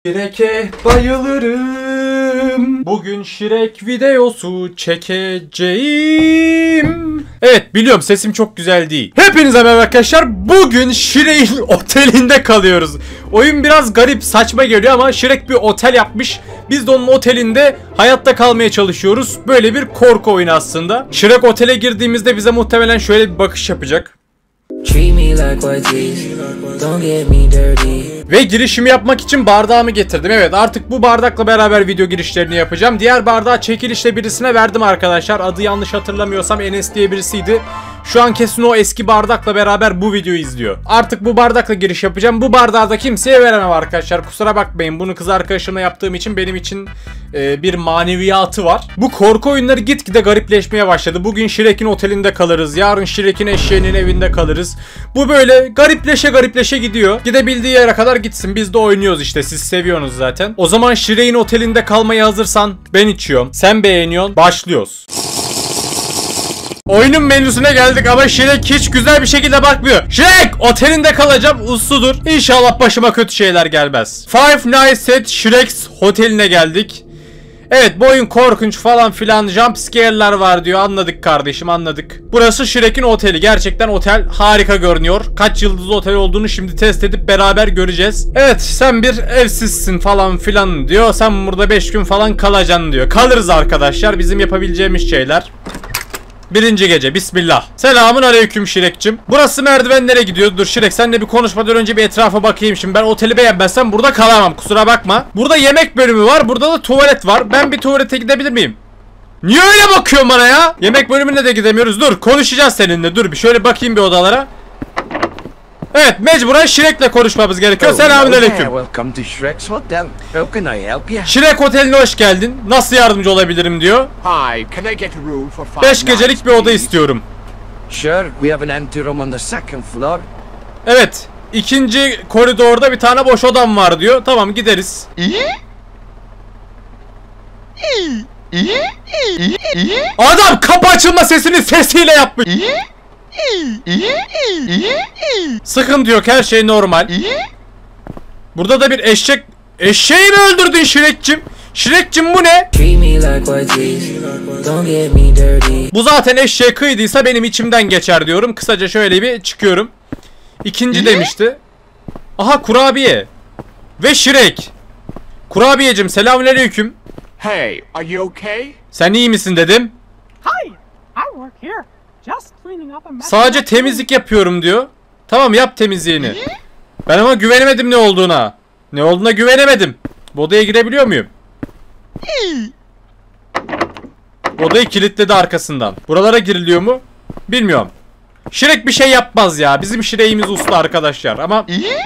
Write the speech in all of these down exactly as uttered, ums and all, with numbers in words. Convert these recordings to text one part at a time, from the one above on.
Shrek'e bayılırım. Bugün Shrek videosu çekeceğim. Evet, biliyorum sesim çok güzel değil. Hepinize merhaba arkadaşlar. Bugün Shrek'in otelinde kalıyoruz. Oyun biraz garip, saçma geliyor ama Shrek bir otel yapmış. Biz de onun otelinde hayatta kalmaya çalışıyoruz. Böyle bir korku oyunu aslında. Shrek otele girdiğimizde bize muhtemelen şöyle bir bakış yapacak. Ve girişimi yapmak için bardağımı getirdim. Evet, artık bu bardakla beraber video girişlerini yapacağım. Diğer bardağı çekilişle birisine verdim arkadaşlar. Adı yanlış hatırlamıyorsam Enes diye birisiydi. Şu an kesin o eski bardakla beraber bu videoyu izliyor. Artık bu bardakla giriş yapacağım. Bu bardağı da kimseye veremem arkadaşlar. Kusura bakmayın. Bunu kız arkadaşımla yaptığım için benim için e, bir maneviyatı var. Bu korku oyunları gitgide garipleşmeye başladı. Bugün Shrek'in otelinde kalırız. Yarın Shrek'in eşeğinin evinde kalırız. Bu böyle garipleşe garipleşe gidiyor. Gidebildiği yere kadar gitsin. Biz de oynuyoruz işte. Siz seviyorsunuz zaten. O zaman Shrek'in otelinde kalmaya hazırsan ben içiyorum. Sen beğeniyorsun. Başlıyoruz. Oyunun menüsüne geldik ama Shrek hiç güzel bir şekilde bakmıyor. Shrek! Otelinde kalacağım, usludur. İnşallah başıma kötü şeyler gelmez. Five Nights at Shrek's oteline geldik. Evet, bu oyun korkunç falan filan, jump scare'lar var diyor. Anladık kardeşim, anladık. Burası Shrek'in oteli. Gerçekten otel harika görünüyor. Kaç yıldızlı otel olduğunu şimdi test edip beraber göreceğiz. Evet, sen bir evsizsin falan filan diyor. Sen burada beş gün falan kalacaksın diyor. Kalırız arkadaşlar, bizim yapabileceğimiz şeyler. Birinci gece, bismillah. Selamun aleyküm Shrek'cim. Burası merdivenlere gidiyor. Dur Shrek, seninle bir konuşmadan önce bir etrafa bakayım. Şimdi ben oteli beğenmezsem burada kalamam, kusura bakma. Burada yemek bölümü var, burada da tuvalet var. Ben bir tuvalete gidebilir miyim? Niye öyle bakıyorsun bana ya? Yemek bölümüne de gidemiyoruz. Dur, konuşacağız seninle. Dur bir şöyle bakayım bir odalara. Evet, mecburen Shrek'le konuşmamız gerekiyor. Selamünaleyküm. Welcome to Shrek's Hotel. How can I help you? Shrek oteline hoş geldin. Nasıl yardımcı olabilirim diyor. Hi, can I get a room for five beş gecelik bir oda istiyorum. Sure, we have an empty room on the second floor. Evet, ikinci koridorda bir tane boş odam var diyor. Tamam, gideriz. Adam kapı açılma sesini sesiyle yapmış. Sıkıntı yok, her şey normal. Burada da bir eşek. Eşeği mi öldürdün Shrek'cim? Shrek'cim bu ne? Bu zaten eşeğe kıydıysa benim içimden geçer diyorum. Kısaca şöyle bir çıkıyorum. İkinci demişti. Aha, kurabiye. Ve Shrek. Kurabiyecim, selamünaleyküm. Hey, are you okay? Sen iyi misin dedim. Hi, I work here. Just cleaning up a mess. Sadece temizlik yapıyorum diyor. Tamam, yap temizliğini. Ben ama güvenemedim ne olduğuna. Ne olduğuna güvenemedim. Bu odaya girebiliyor muyum? Odayı kilitledi arkasından. Buralara giriliyor mu? Bilmiyorum. Shrek bir şey yapmaz ya. Bizim Shrek'imiz uslu arkadaşlar ama...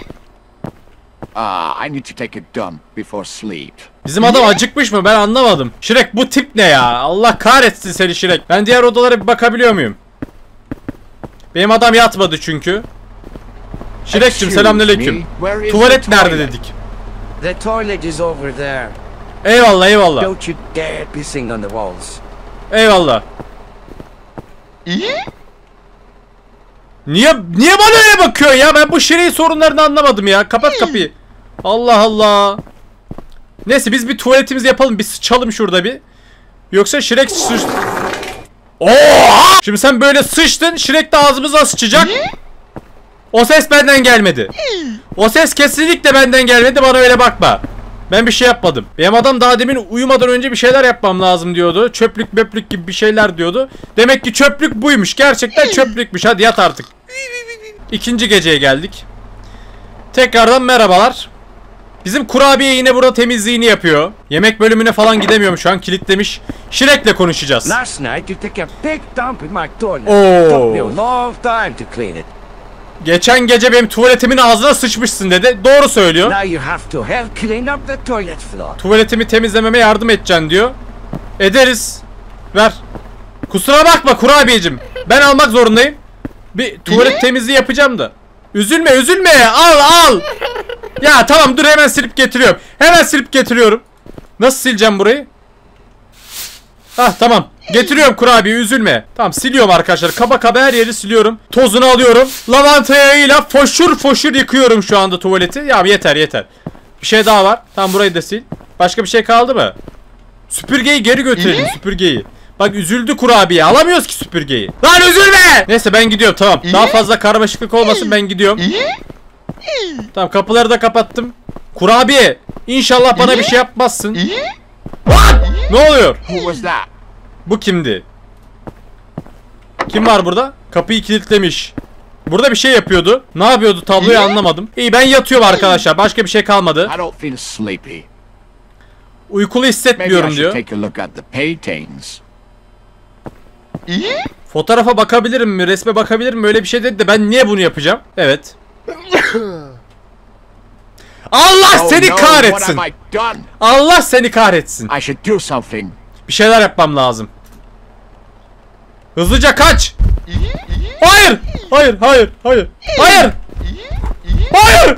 Ah, I need to take a dump before sleep. Bizim adam acıkmış mı? Ben anlamadım. Shrek, bu tip ne ya? Allah kahretsin seni Shrek. Ben diğer odalara bir bakabiliyor muyum? Benim adam yatmadı çünkü. Shrek'cim, selamünaleyküm. Tuvalet nerede dedik? The toilet is over there. Eyvallah, eyvallah. Don't you dare pissing on the walls. Eyvallah. Niye niye bana öyle bakıyor ya? Ben bu Shrek'in sorunlarını anlamadım ya. Kapat kapıyı. Allah Allah. Neyse, biz bir tuvaletimizi yapalım. Bir sıçalım şurada bir. Yoksa Shrek sıç... Oha! Şimdi sen böyle sıçtın. Shrek de ağzımıza sıçacak. O ses benden gelmedi. O ses kesinlikle benden gelmedi. Bana öyle bakma. Ben bir şey yapmadım. Benim adam daha demin uyumadan önce bir şeyler yapmam lazım diyordu. Çöplük möplük gibi bir şeyler diyordu. Demek ki çöplük buymuş. Gerçekten çöplükmüş. Hadi yat artık. İkinci geceye geldik. Tekrardan merhabalar. Bizim kurabiye yine burada temizliğini yapıyor. Yemek bölümüne falan gidemiyorum şu an, kilitlemiş. Shrek'le konuşacağız. Last night you took a big dump in my toilet. Oo. Took me a long time to clean it. Geçen gece benim tuvaletimin ağzına sıçmışsın dedi. Doğru söylüyor. Now you have to help clean up the toilet floor. Tuvaletimi temizlememe yardım edeceksin diyor. Ederiz. Ver. Kusura bakma kurabiyecim. Ben almak zorundayım. Bir tuvalet temizliği yapacağım da. Üzülme üzülme. Al al. Ya tamam, dur hemen silip getiriyorum. Hemen silip getiriyorum. Nasıl sileceğim burayı? Hah, tamam. Getiriyorum kurabiye, üzülme. Tamam, siliyorum arkadaşlar. Kaba kaba her yeri siliyorum. Tozunu alıyorum. Lavanta yağıyla foşur foşur yıkıyorum şu anda tuvaleti. Ya yeter yeter. Bir şey daha var. Tamam, burayı da sil. Başka bir şey kaldı mı? Süpürgeyi geri götürelim, süpürgeyi. Bak üzüldü kurabiye. Alamıyoruz ki süpürgeyi. Lan üzülme! Neyse ben gidiyorum, tamam. Daha fazla karmaşıklık olmasın, ben gidiyorum. Tamam, kapıları da kapattım. Kurabiye, İnşallah bana bir şey yapmazsın. What? Ne oluyor? Who was that? Bu kimdi? Kim var burada? Kapıyı kilitlemiş. Burada bir şey yapıyordu. Ne yapıyordu tabloyu anlamadım. İyi, ben yatıyorum arkadaşlar. Başka bir şey kalmadı. I don't feel sleepy. Uykulu Maybe I hissetmiyorum should diyor. take a look at the paintings. Fotoğrafa bakabilirim mi? Resme bakabilirim mi? Öyle bir şey dedi de ben niye bunu yapacağım? Evet. Allah Oh seni no, kahretsin. what have I done? Allah seni kahretsin. I should do something. Bir şeyler yapmam lazım. Hızlıca kaç. Hayır. Hayır, hayır, hayır. Hayır. Hayır.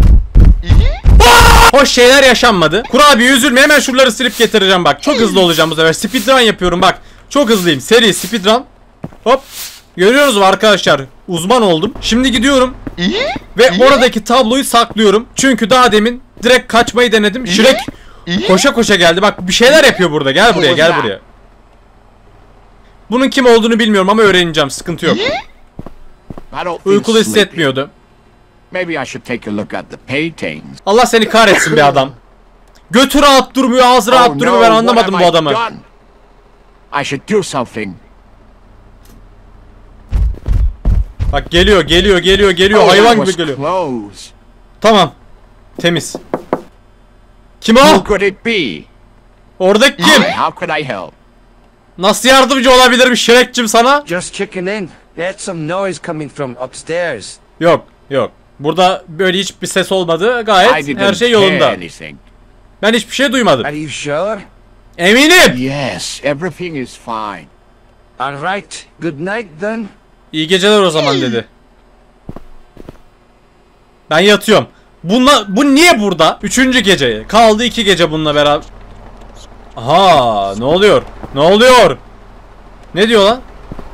Aa! Hoş şeyler yaşanmadı. Kurabiye üzülme, hemen şuraları silip getireceğim bak. Çok hızlı olacağım bu sefer. Speedrun yapıyorum bak. Çok hızlıyım. Seri speedrun. Hop. Görüyorsunuz mu arkadaşlar? Uzman oldum. Şimdi gidiyorum. Ve oradaki tabloyu saklıyorum. Çünkü daha demin direkt kaçmayı denedim. Shrek koşa koşa geldi. Bak bir şeyler yapıyor burada. Gel buraya, gel buraya. Bunun kim olduğunu bilmiyorum ama öğreneceğim. Sıkıntı yok. I don't feel Uykulu sleepy. hissetmiyordu. Maybe I should take a look at the paintings. Allah seni kahretsin be adam. Götü rahat durmuyor, ağzı rahat Oh durmuyor. no, Ben what anlamadım have bu I adamı. done? I should do something. Bak geliyor, geliyor, geliyor, geliyor. Oh, Hayvan that gibi was geliyor. close. Tamam. Temiz. Kim Who o? could it be? Oradaki kim? Hi, how could I help? Nasıl yardımcı olabilirim Shrek'cim sana? Just checking in. There's some noise coming from upstairs. Yok, yok. Burada böyle hiçbir ses olmadı. I Gayet didn't her şey hear yolunda. anything. Ben hiçbir şey duymadım. Are you sure? Eminim. Yes, everything is fine. All right. Good night then. İyi geceler o zaman dedi. Ben yatıyorum. Bunla, bu niye burada? Üçüncü gece. Kaldı iki gece bununla beraber. Aha, ne oluyor? Ne oluyor? Ne diyor lan?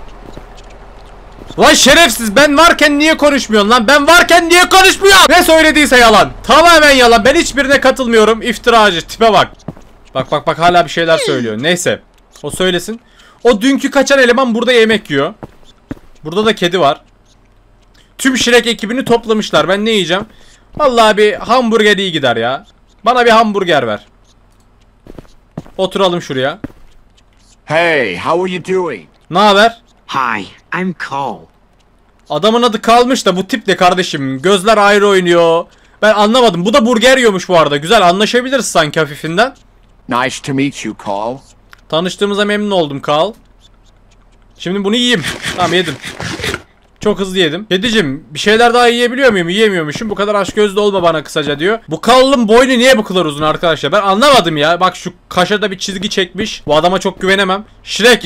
Lan şerefsiz, ben varken niye konuşmuyorsun lan? Ben varken niye konuşmuyorsun? Ne söylediyse yalan. Tamamen yalan. Ben hiçbirine katılmıyorum. İftiracı. Tipe bak. Bak bak bak, hala bir şeyler söylüyor. Neyse. O söylesin. O dünkü kaçan eleman burada yemek yiyor. Burada da kedi var. Tüm Shrek ekibini toplamışlar. Ben ne yiyeceğim? Vallahi bir hamburger iyi gider ya. Bana bir hamburger ver. Oturalım şuraya. Hey, how are you doing? Ne haber? Hi, I'm Cole. Adamın adı kalmış da bu tip de kardeşim. Gözler ayrı oynuyor. Ben anlamadım. Bu da burger yiyormuş bu arada. Güzel, anlaşabiliriz sanki hafifinden. Nice to meet you, Cole. Tanıştığımıza memnun oldum Carl. Şimdi bunu yiyeyim. Tamam, yedim. Çok hızlı yedim. Kedicim, bir şeyler daha yiyebiliyor muyum? Yiyemiyormuşum. Bu kadar açgözlü olma bana kısaca diyor. Bu Carl'ın boynu niye bu kadar uzun arkadaşlar? Ben anlamadım ya. Bak şu kaşada bir çizgi çekmiş. Bu adama çok güvenemem. Shrek.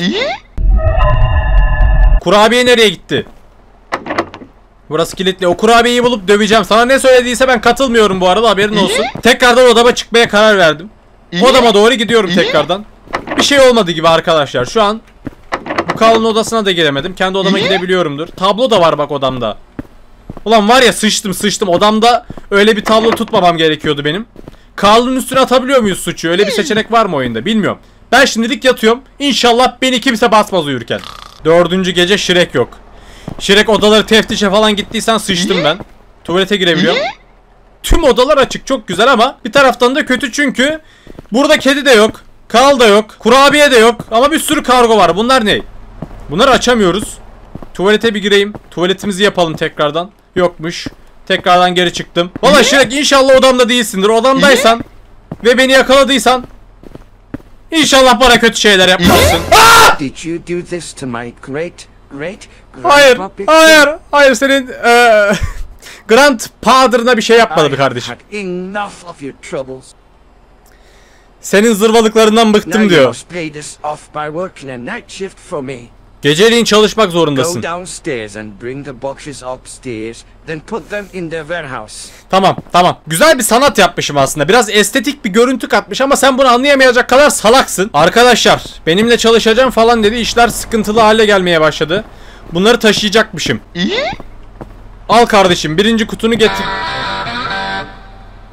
Kurabiye nereye gitti? Burası kilitli. O kurabiyeyi bulup döveceğim. Sana ne söylediyse ben katılmıyorum bu arada, haberin olsun. Tekrardan odama çıkmaya karar verdim. Odama doğru gidiyorum tekrardan. Bir şey olmadı gibi arkadaşlar. Şu an bu Carl'ın odasına da giremedim. Kendi odama gidebiliyorumdur. Tablo da var bak odamda. Ulan var ya, sıçtım sıçtım. Odamda öyle bir tablo tutmamam gerekiyordu benim. Carl'ın üstüne atabiliyor muyuz suçu? Öyle bir seçenek var mı oyunda? Bilmiyorum. Ben şimdilik yatıyorum. İnşallah beni kimse basmaz uyurken. Dördüncü gece Shrek yok. Shrek odaları teftişe falan gittiysen sıçtım ben. Tuvalete girebiliyorum. Tüm odalar açık, çok güzel ama bir taraftan da kötü çünkü burada kedi de yok. Carl da yok. Kurabiye de yok. Ama bir sürü kargo var. Bunlar ne? Bunları açamıyoruz. Tuvalete bir gireyim. Tuvaletimizi yapalım tekrardan. Yokmuş. Tekrardan geri çıktım. Valla Shrek, inşallah odamda değilsindir. Odamdaysan ve beni yakaladıysan İnşallah bana kötü şeyler yapmazsın. Did you do this to my great, great, Hayır, grandpa? hayır, hayır, senin eee grandfather'ına bir şey yapmadı bir kardeşim. I've had enough of your troubles. Senin zırvalıklarından Now bıktım you diyor. must pay this off by working a night shift for me. Geceliğin çalışmak Go zorundasın. downstairs and bring the boxes upstairs, then put them in the warehouse. Tamam, tamam. Güzel bir sanat yapmışım aslında. Biraz estetik bir görüntü katmış ama sen bunu anlayamayacak kadar salaksın. Arkadaşlar, benimle çalışacağım falan dedi. İşler sıkıntılı hale gelmeye başladı. Bunları taşıyacakmışım. Al kardeşim, birinci kutunu getir.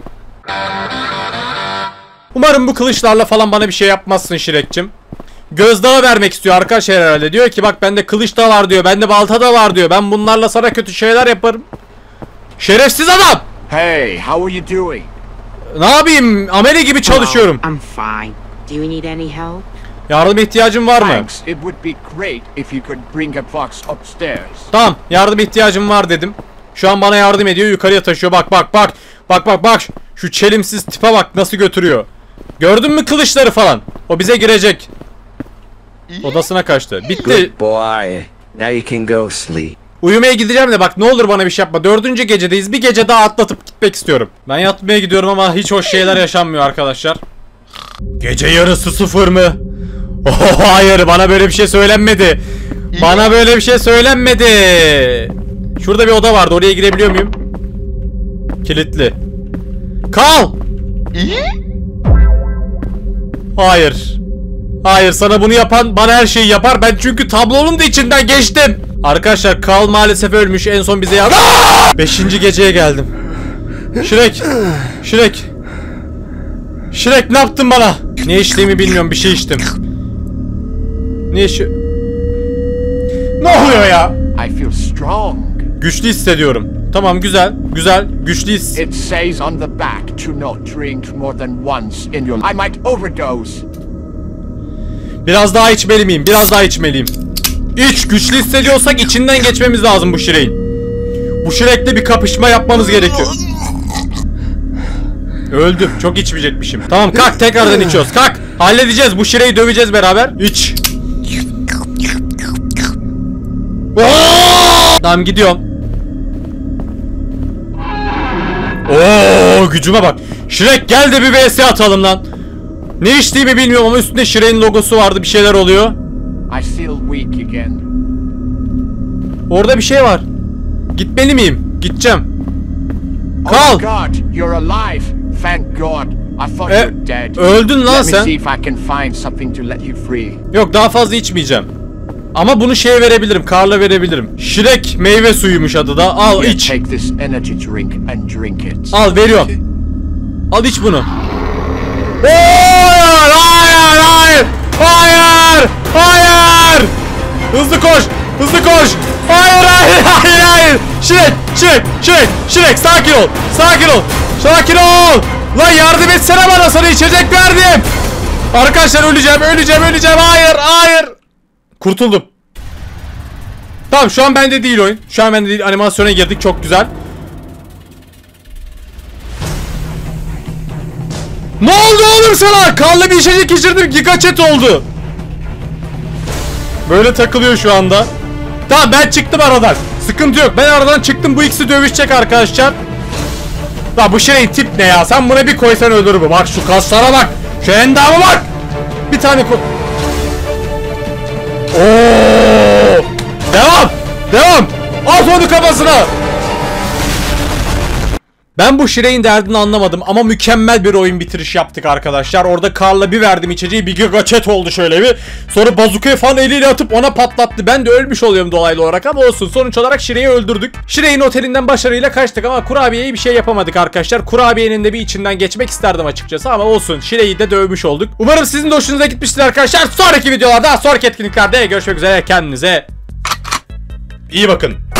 Umarım bu kılıçlarla falan bana bir şey yapmazsın Shrek'cim. Gözdağı vermek istiyor arkadaşlar herhalde. Diyor ki bak bende kılıç da var diyor. Bende balta da var diyor. Ben bunlarla sana kötü şeyler yaparım. Şerefsiz adam. Hey, how are you doing? Ne yapayım? Amele gibi çalışıyorum. Hello, I'm fine. Do you need any help? Yardıma ihtiyacın var mı? Thanks. It would be great if you could bring a box upstairs. Tamam, yardıma ihtiyacım var dedim. Şu an bana yardım ediyor, yukarıya taşıyor. Bak bak bak. Bak bak bak. Şu çelimsiz tipe bak nasıl götürüyor. Gördün mü kılıçları falan? O bize girecek. Odasına kaçtı. Bitti. Good boy. Now you can go sleep. Uyumaya gideceğim de bak ne olur bana bir şey yapma. Dördüncü gecedeyiz. Bir gece daha atlatıp gitmek istiyorum. Ben yatmaya gidiyorum ama hiç hoş şeyler yaşanmıyor arkadaşlar. Gece yarısı sıfır mı? Oh, hayır, bana böyle bir şey söylenmedi. Bana böyle bir şey söylenmedi. Şurada bir oda vardı. Oraya girebiliyor muyum? Kilitli. Kal! Hayır. Hayır, sana bunu yapan bana her şeyi yapar. Ben çünkü tablonun da içinden geçtim. Arkadaşlar Carl maalesef ölmüş. En son bize yardım. Beşinci geceye geldim. Shrek. Shrek. Shrek ne yaptın bana? Ne içtiğimi bilmiyorum, bir şey içtim. Ne içi... Ne oluyor ya? I feel strong. Güçlü hissediyorum. Tamam, güzel. Güzel. Güçlü his... It says on the back to not drink more than once in your life. I might overdose. Biraz daha içmeli miyim? Biraz daha içmeliyim. İç, güçlü hissediyorsak içinden geçmemiz lazım bu Shrek'in. Bu Shrek'le bir kapışma yapmamız gerekiyor. Öldüm. Çok içmeyecekmişim. Tamam, kalk, tekrardan içiyoruz. Kalk. Halledeceğiz. Bu Shrek'i döveceğiz beraber. İç. Oo! Tamam, gidiyorum. Oo, gücüme bak. Shrek gel de bir V S atalım lan. Ne içtiğimi bilmiyorum ama üstünde Shrek'in logosu vardı. Bir şeyler oluyor. I feel weak again. Orada bir şey var. Gitmeli miyim? Gideceğim. Kal. Oh God, you're alive. Thank God. I thought E, you were dead. öldün lan Let me sen. see if I can find something to let you free. Yok, daha fazla içmeyeceğim. Ama bunu şeye verebilirim. Karla verebilirim. Shrek meyve suyuymuş adı da. Al Here, iç. take this energy drink and drink it. Al, veriyorum. Al, iç bunu. Hayır, hayır, hayır. Hayır, hayır. Hızlı koş, hızlı koş. Hayır, hayır, hayır, hayır. Shrek, Shrek, Shrek, Shrek, sakin ol. Sakin ol. Sakin ol. Lan yardım etsene bana, sana içecek verdim. Arkadaşlar öleceğim, öleceğim, öleceğim. Hayır, hayır. Kurtuldum. Tamam, şu an bende değil oyun. Şu an bende değil. Animasyona girdik, çok güzel. Ne oldu oğlum sana? Karlı bir içecek içirdim, giga chat oldu. Böyle takılıyor şu anda. Tamam, ben çıktım aradan. Sıkıntı yok, ben aradan çıktım. Bu ikisi dövüşecek arkadaşlar. La bu şey tip ne ya? Sen buna bir koysan öldürür mü? Bak şu kaslara bak. Şu endama bak. Bir tane koy. Oo! Devam! Devam! At onu kafasına! Ben bu Shrek'in derdini anlamadım ama mükemmel bir oyun bitiriş yaptık arkadaşlar. Orada Karl'a bir verdim içeceği, bir giga chat oldu şöyle bir. Sonra bazukayı falan eliyle atıp ona patlattı. Ben de ölmüş oluyorum dolaylı olarak ama olsun. Sonuç olarak Shrek'i öldürdük. Shrek'in otelinden başarıyla kaçtık ama kurabiyeyi bir şey yapamadık arkadaşlar. Kurabiyenin de bir içinden geçmek isterdim açıkçası ama olsun. Shrek'i de dövmüş olduk. Umarım sizin de hoşunuza gitmiştir arkadaşlar. Sonraki videolarda, sonraki etkinliklerde görüşmek üzere. Kendinize iyi bakın.